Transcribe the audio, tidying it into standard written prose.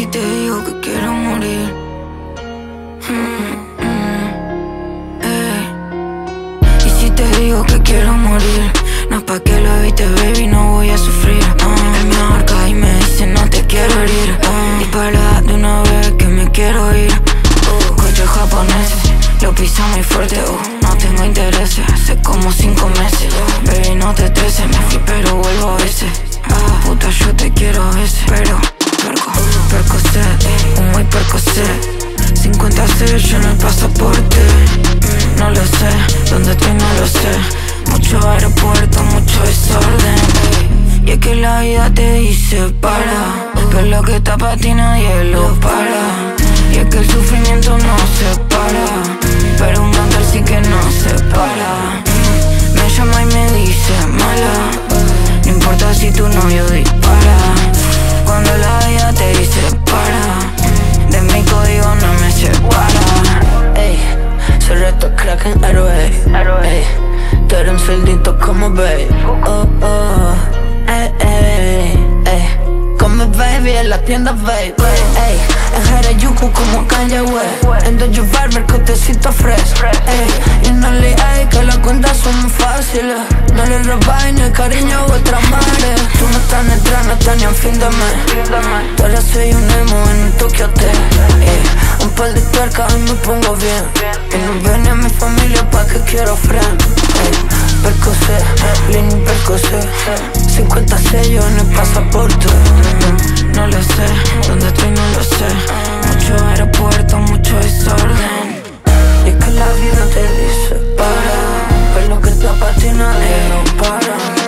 si te digo que quiero morir? Y si te digo que quiero morir, no es pa' que lo evite, baby, no voy a sufrir. Él me ahorca y me dice no te quiero herir. Dispara de una vez que me quiero ir. Coches japoneses, lo pisa muy fuerte. No tengo intereses, hace como 5 meses. Baby, no te estreses, me fui pero vuelvo a veces. Puta, yo te quiero a veces, pero Percocet, humo y Percocet. 56 yo en el pasaporte. No lo sé, dónde estoy no lo sé. Mucho aeropuerto, mucho desorden. Y es que la vida te dice para, pero lo que está pa' ti nadie lo para. Y es que el sufrimiento no se para, pero un cáncer sí que no se para. Me llama y me dice mala, no importa si tu novio dispara. Cuando la vida te dice para, de mi código no me separa. Ey, soy reto crack en héroe. Ey, tú eres un cerdito como babe. Oh, oh, ey. Come baby en la tienda baby. Ey, en Harajuku como Kanye West. En Dojo Barber cotecito fresh. Ey, y no le hay que las cuentas son muy fáciles. No le robáis ni el cariño a vuestra madre. Tú no estás negra, no estás ni en fin de mes. Tú ahora soy un emo en un Tokyo Hotel. Un par de tuercas y me pongo bien. Y no veo ni a mi familia pa' que quiero friend. Percocet, Lini Percocet. 50 sellos en el pasaporte. No lo sé, dónde estoy no lo sé. Mucho aeropuerto, mucho desorden. Y es que la vida te dice para, pero lo que está pa' ti nadie lo para.